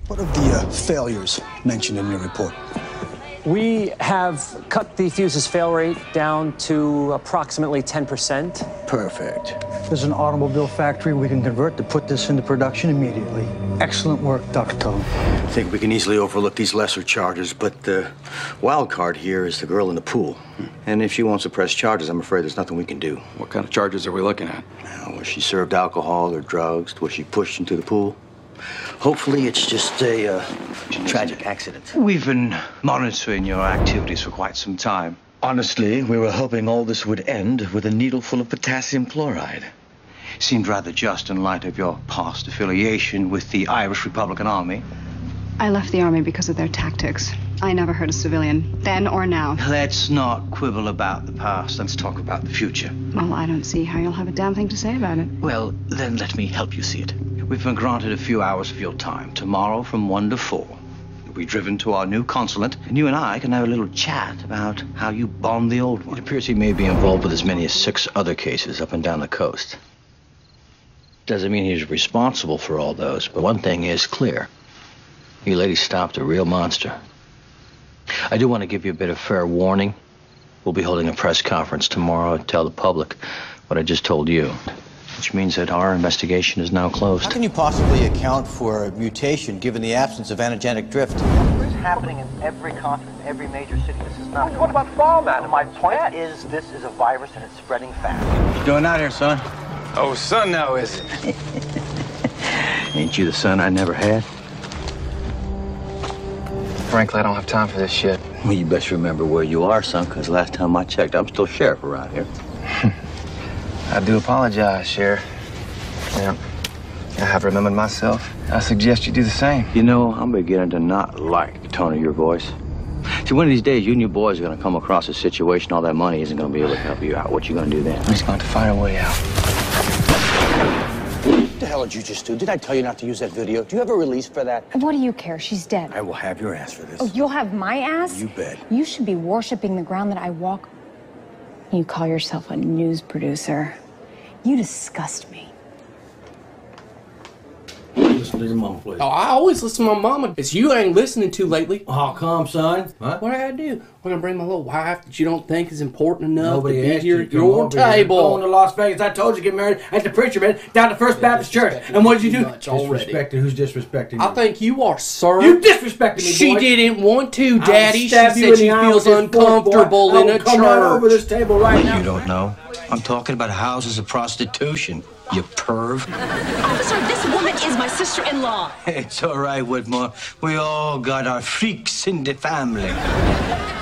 What of the failures mentioned in your report? We have cut the fuse's fail rate down to approximately 10%. Perfect. There's an automobile factory we can convert to put this into production immediately. Excellent work, Dr. Tone. I think we can easily overlook these lesser charges, but the wild card here is the girl in the pool. And if she won't suppress charges, I'm afraid there's nothing we can do. What kind of charges are we looking at? Now, was she served alcohol or drugs? Was she pushed into the pool? Hopefully it's just a tragic accident. We've been monitoring your activities for quite some time. Honestly, we were hoping all this would end with a needle full of potassium chloride. Seemed rather just in light of your past affiliation with the Irish Republican Army. I left the Army because of their tactics. I never hurt a civilian, then or now. Let's not quibble about the past. Let's talk about the future. Well, I don't see how you'll have a damn thing to say about it. Well, then let me help you see it. We've been granted a few hours of your time. Tomorrow from 1 to 4. You'll be driven to our new consulate, and you and I can have a little chat about how you bombed the old one. It appears he may be involved with as many as 6 other cases up and down the coast. Doesn't mean he's responsible for all those, but one thing is clear. You lady stopped a real monster. I do want to give you a bit of fair warning. We'll be holding a press conference tomorrow to tell the public what I just told you. Which means that our investigation is now closed. How can you possibly account for a mutation given the absence of antigenic drift? This is happening in every continent, every major city. This is not... What about fall, man? My point is, this is a virus and it's spreading fast. What you doing out here, son? Oh, son now, is it? Ain't you the son I never had? Frankly, I don't have time for this shit. Well, you best remember where you are, son, because last time I checked, I'm still sheriff around here. I do apologize, Sheriff. Yeah, I have remembered myself. I suggest you do the same. You know, I'm beginning to not like the tone of your voice. See, one of these days, you and your boys are going to come across a situation all that money isn't going to be able to help you out. What you going to do then? We're just going to find a way out. What the hell did you just do? Did I tell you not to use that video? Do you have a release for that? What do you care? She's dead. I will have your ass for this. Oh, you'll have my ass? You bet. You should be worshiping the ground that I walk. You call yourself a news producer. You disgust me. Listen to your mom, please. Oh, I always listen to my mama. It's you I ain't listening to lately. How come, son? What? What do I do? We're gonna bring my little wife that you don't think is important enough Nobody to be asked here you at to come your over here. table. Going to Las Vegas. I told you to get married at the preacher man down at First Baptist Church. And what did you do? Disrespected. Who's disrespecting you? I think you are, sir. You disrespected me, She boy. didn't want to, Daddy. She Stab you said in she the eye feels with this fork, uncomfortable boy. in a I'll come right over church. this table right now. You don't know? I'm talking about houses of prostitution, you perv. Officer, this woman is my sister-in-law. It's all right, Whitmore. We all got our freaks in the family.